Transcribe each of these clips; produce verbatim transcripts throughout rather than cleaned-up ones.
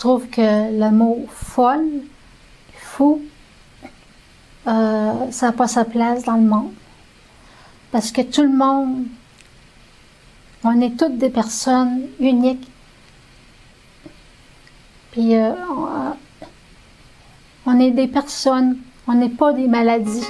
trouve que le mot folle, fou, euh, ça n'a pas sa place dans le monde. Parce que tout le monde, on est toutes des personnes uniques. Puis euh, on, on est des personnes, on n'est pas des maladies.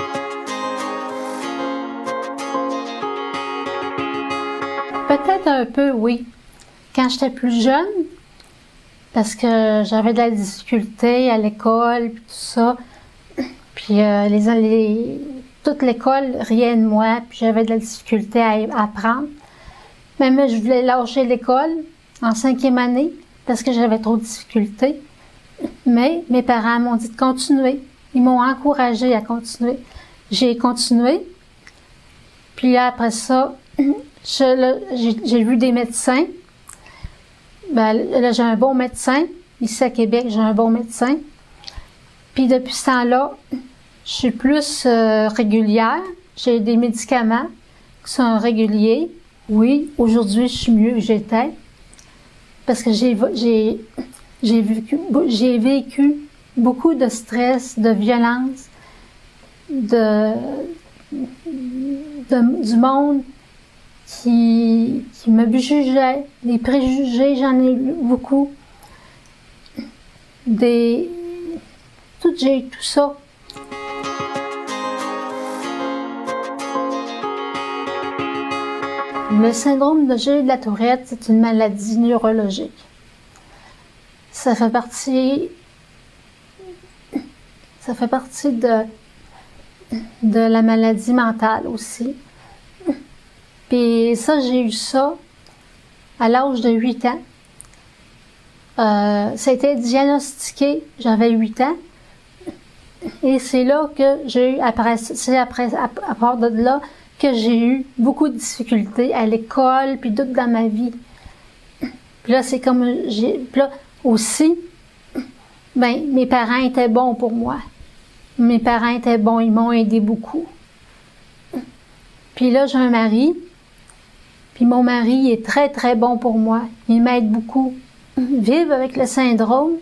Peut-être un peu, oui. Quand j'étais plus jeune, parce que j'avais de la difficulté à l'école, puis tout ça, puis euh, les, les, toute l'école riait de moi, puis j'avais de la difficulté à, à apprendre. Même je voulais lâcher l'école en cinquième année, parce que j'avais trop de difficultés. Mais mes parents m'ont dit de continuer. Ils m'ont encouragée à continuer. J'ai continué. Puis là, après ça, j'ai vu des médecins. Ben, là, j'ai un bon médecin. Ici à Québec, j'ai un bon médecin. Puis depuis ce temps-là, je suis plus euh, régulière. J'ai des médicaments qui sont réguliers. Oui, aujourd'hui, je suis mieux que j'étais. Parce que j'ai j'ai j'ai vécu, j'ai vécu beaucoup de stress, de violence, de, de du monde qui, qui me jugeait, des préjugés, j'en ai eu beaucoup. Des tout j'ai eu tout ça. Le syndrome de Gilles de la Tourette, c'est une maladie neurologique. Ça fait partie, ça fait partie de, de la maladie mentale aussi. Puis ça, j'ai eu ça à l'âge de huit ans. Euh, ça a été diagnostiqué, j'avais huit ans. Et c'est là que j'ai eu, après, c'est après, à, à part de là, que j'ai eu beaucoup de difficultés à l'école, puis tout dans ma vie. Puis là, c'est comme, j'ai, puis là, aussi, ben, mes parents étaient bons pour moi. Mes parents étaient bons, ils m'ont aidé beaucoup. Puis là, j'ai un mari, puis mon mari est très, très bon pour moi. Il m'aide beaucoup. Vivre avec le syndrome,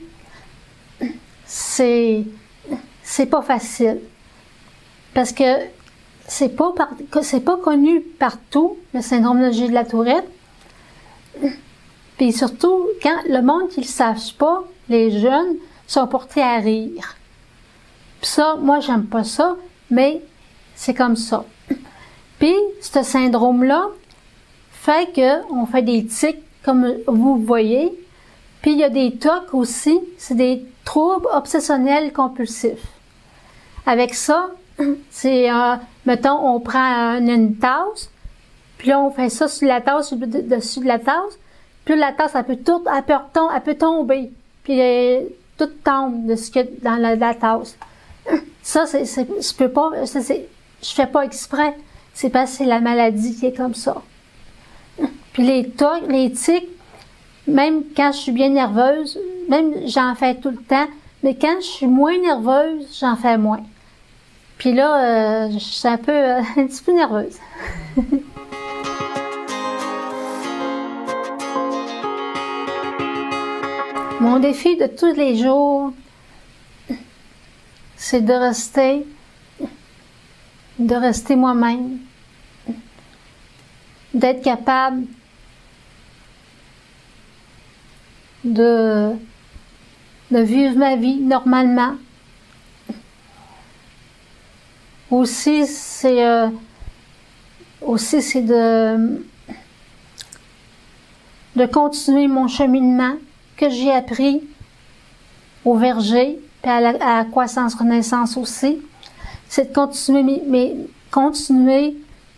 c'est, c'est pas facile. Parce que c'est pas, par, c'est pas connu partout, le syndrome de Gilles de la Tourette. Puis surtout, quand le monde qui ne le sache pas, les jeunes, sont portés à rire. Puis ça, moi, j'aime pas ça, mais c'est comme ça. Puis, ce syndrome-là fait qu'on fait des tics, comme vous voyez. Puis, il y a des T O C aussi, c'est des troubles obsessionnels compulsifs. Avec ça, c'est, euh, mettons, on prend une, une tasse, puis là, on fait ça sur la tasse, dessus de la tasse, puis la tasse, elle peut, tout, elle peut, elle peut tomber, puis euh, tout tombe de ce qu'il y a dans la, la tasse. Ça, c'est, c'est, je peux pas, c'est, c'est, je fais pas exprès, c'est parce que c'est la maladie qui est comme ça. Puis les tocs, les tics, même quand je suis bien nerveuse, même j'en fais tout le temps, mais quand je suis moins nerveuse, j'en fais moins. Puis là, euh, je suis un peu, euh, un petit peu nerveuse. Mon défi de tous les jours, c'est de rester, de rester moi-même, d'être capable de, de vivre ma vie normalement. Aussi, c'est euh, aussi c'est de de continuer mon cheminement que j'ai appris au verger, puis à la, à la croissance renaissance aussi. C'est de continuer mes, mes continuer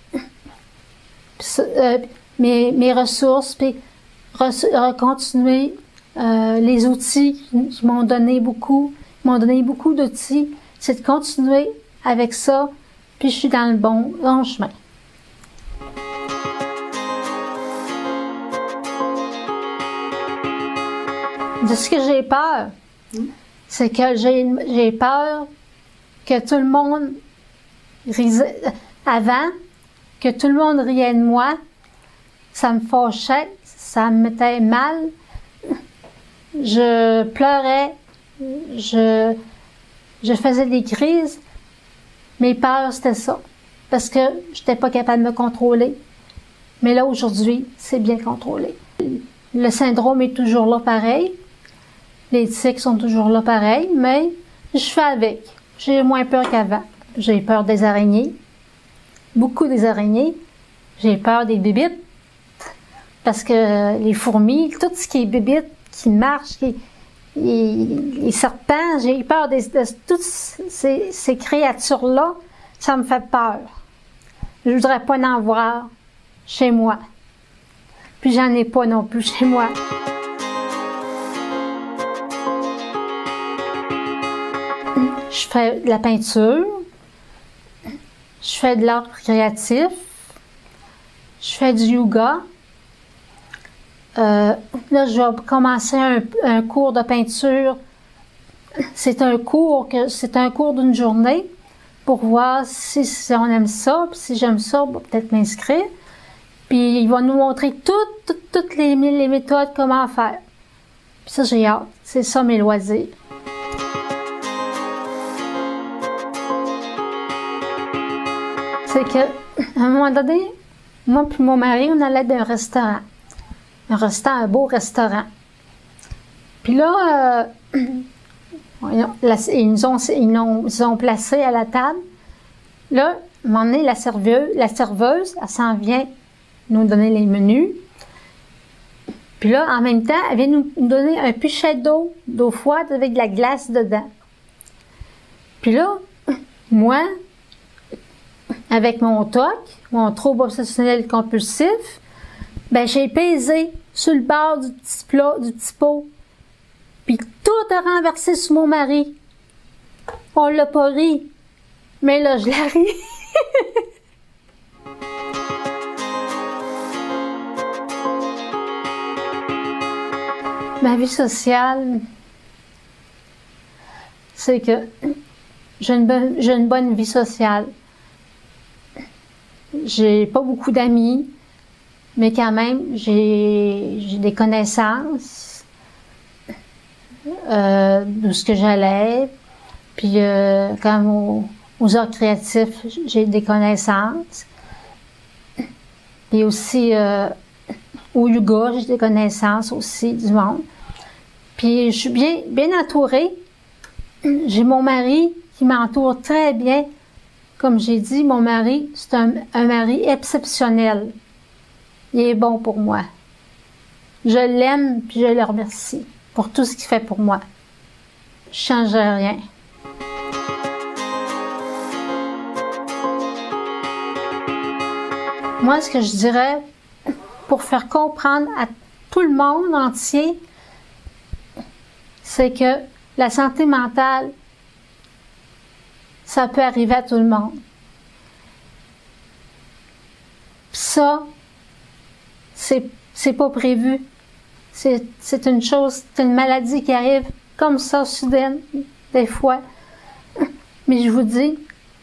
euh, mes, mes ressources, puis re, continuer euh, les outils qui m'ont donné beaucoup, m'ont donné beaucoup d'outils. C'est de continuer avec ça, puis je suis dans le bon, bon chemin. De ce que j'ai peur, mmh. c'est que j'ai, j'ai peur que tout le monde risait, avant, que tout le monde riait de moi, ça me fâchait, ça me mettait mal. je pleurais, je, je faisais des crises. Mes peurs, c'était ça. Parce que je n'étais pas capable de me contrôler. Mais là, aujourd'hui, c'est bien contrôlé. Le syndrome est toujours là pareil. Les tics sont toujours là pareil, mais je fais avec. J'ai moins peur qu'avant. J'ai peur des araignées. Beaucoup des araignées. J'ai peur des bébites. Parce que les fourmis, tout ce qui est bébite, qui marche, qui, les, les serpents, j'ai peur des, de toutes ces, ces créatures-là. Ça me fait peur. Je voudrais pas en voir chez moi. Puis j'en ai pas non plus chez moi. Je fais de la peinture. Je fais de l'art créatif. Je fais du yoga. Euh, là, je vais commencer un, un cours de peinture. C'est un cours que c'est un cours d'une journée pour voir si, si on aime ça, puis si j'aime ça, on va peut-être m'inscrire. Puis il va nous montrer toutes, toutes, toutes les, les méthodes, comment faire. Puis ça, j'ai hâte. C'est ça mes loisirs. C'est que, à un moment donné, moi puis mon mari, on allait d'un restaurant. Un restaurant, un beau restaurant. Puis là, euh, ils nous ont, ils nous ont placés à la table. Là, à un moment donné, la serveuse, la serveuse, elle s'en vient nous donner les menus. Puis là, en même temps, elle vient nous donner un pichet d'eau, d'eau froide avec de la glace dedans. Puis là, moi, avec mon T O C, mon trouble obsessionnel compulsif, ben j'ai pesé sur le bord du petit plat, du petit pot. Puis tout a renversé sur mon mari. On l'a pas ri. Mais là, je l'ai ri. Ma vie sociale, c'est que j'ai une bonne, j'ai une bonne vie sociale. J'ai pas beaucoup d'amis, mais quand même, j'ai, j'ai des connaissances euh, d'où ce que j'allais. Puis, euh, comme aux, aux arts créatifs, j'ai des connaissances. Et aussi, euh, au yoga, j'ai des connaissances aussi du monde. Puis, je suis bien, bien entourée. J'ai mon mari qui m'entoure très bien. Comme j'ai dit, mon mari, c'est un, un mari exceptionnel. Il est bon pour moi. Je l'aime puis je le remercie pour tout ce qu'il fait pour moi. Je ne changerai rien. Moi, ce que je dirais, pour faire comprendre à tout le monde entier, c'est que la santé mentale, ça peut arriver à tout le monde. Puis ça, c'est, c'est pas prévu. C'est, c'est une chose, c'est une maladie qui arrive comme ça, soudaine, des fois. Mais je vous dis,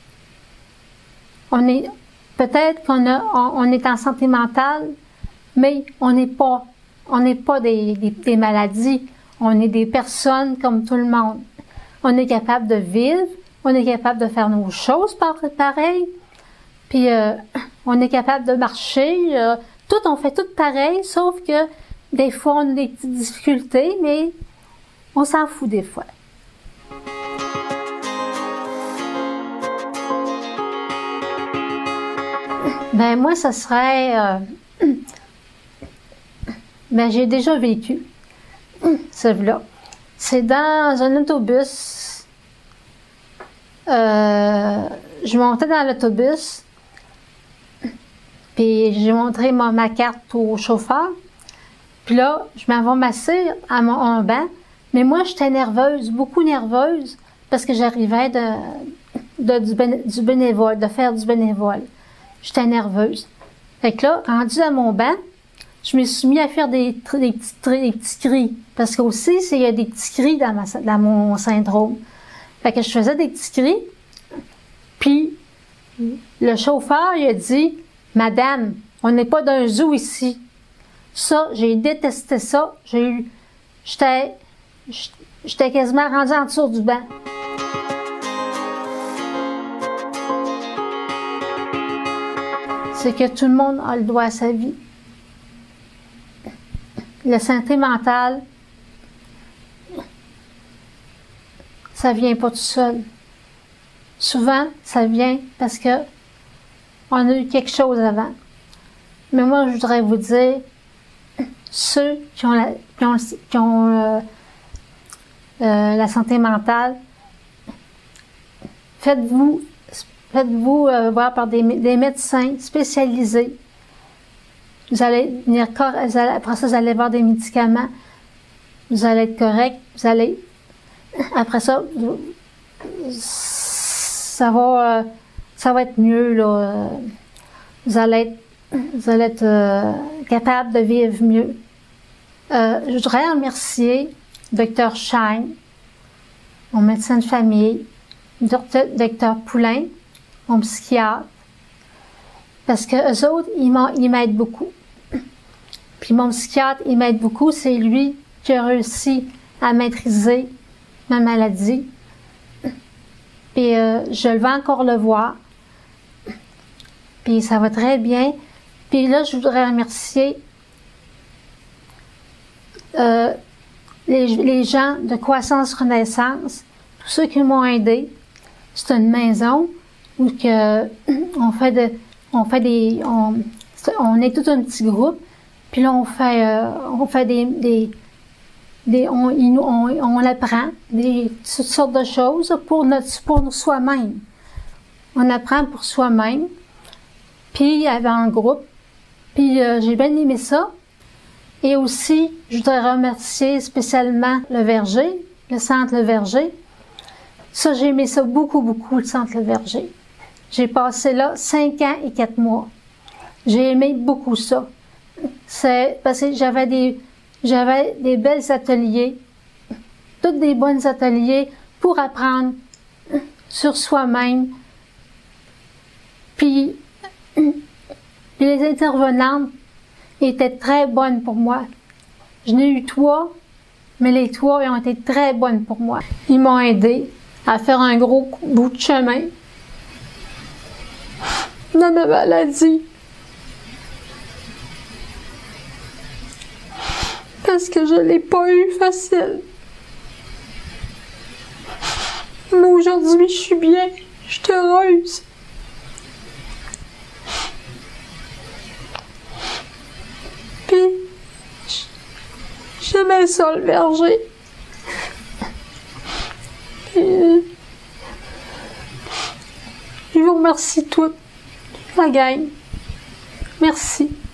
on est, peut-être qu'on a, on, on est en santé mentale, mais on n'est pas, on n'est pas des, des, des maladies. On est des personnes comme tout le monde. On est capable de vivre. On est capable de faire nos choses pareil. Puis, euh, on est capable de marcher. Euh, tout, on fait tout pareil, sauf que des fois, on a des petites difficultés, mais on s'en fout des fois. Ben, moi, ça serait... Euh, ben, j'ai déjà vécu celui-là. C'est dans un autobus. Euh, je montais dans l'autobus, puis j'ai montré ma, ma carte au chauffeur. Puis là, je m'en vais m'asseoir à mon en banc, mais moi, j'étais nerveuse, beaucoup nerveuse, parce que j'arrivais de, de, du, béné, du bénévole, de faire du bénévole. J'étais nerveuse. Fait que là, rendue à mon banc, je me suis mis à faire des, des, petits, des petits cris, parce qu'aussi, il y a des petits cris dans, ma, dans mon syndrome. Fait que je faisais des petits cris, puis le chauffeur, il a dit « Madame, on n'est pas dans un zoo ici. » Ça, j'ai détesté ça. J'ai eu, j'étais j'étais quasiment rendue en dessous du banc. C'est que tout le monde a le droit à sa vie. La santé mentale, ça vient pas tout seul. Souvent, ça vient parce que on a eu quelque chose avant. Mais moi, je voudrais vous dire, ceux qui ont la, qui ont, qui ont euh, euh, la santé mentale, faites-vous faites-vous euh, voir par des, des médecins spécialisés. Vous allez venir correct, après ça, vous allez avoir des médicaments. Vous allez être correct. Vous allez, après ça, ça va, euh, ça va être mieux, là. Vous allez être Vous allez être euh, capable de vivre mieux. Euh, je voudrais remercier Docteur Shine, mon médecin de famille, Docteur Poulain, mon psychiatre, parce que eux autres, ils m'aident beaucoup. Puis mon psychiatre, il m'aide beaucoup, c'est lui qui a réussi à maîtriser ma maladie. Puis euh, je vais encore le voir. Puis ça va très bien. Puis là, je voudrais remercier euh, les, les gens de Croissance Renaissance, tous ceux qui m'ont aidé. C'est une maison où que, on fait de, on fait des, on, on est tout un petit groupe. Puis là, on fait, euh, on fait des, des, des on, on, on apprend des toutes sortes de choses pour notre, pour soi-même. On apprend pour soi-même. Puis il y avait un groupe. Puis euh, j'ai bien aimé ça. Et aussi, je voudrais remercier spécialement le Verger, le Centre Le Verger. Ça, j'ai aimé ça beaucoup, beaucoup, le Centre Le Verger. J'ai passé là cinq ans et quatre mois. J'ai aimé beaucoup ça. C'est parce que j'avais des, j'avais des belles ateliers, tous des bons ateliers pour apprendre sur soi-même. Puis, puis les intervenantes étaient très bonnes pour moi. Je n'ai eu trois, mais les trois ont été très bonnes pour moi. Ils m'ont aidé à faire un gros bout de chemin dans ma maladie. Parce que je ne l'ai pas eu facile. Mais aujourd'hui, je suis bien. Je suis heureuse. Puis, j'aimais ça, le Verger. Puis, je vous remercie toutes, la gang. Merci.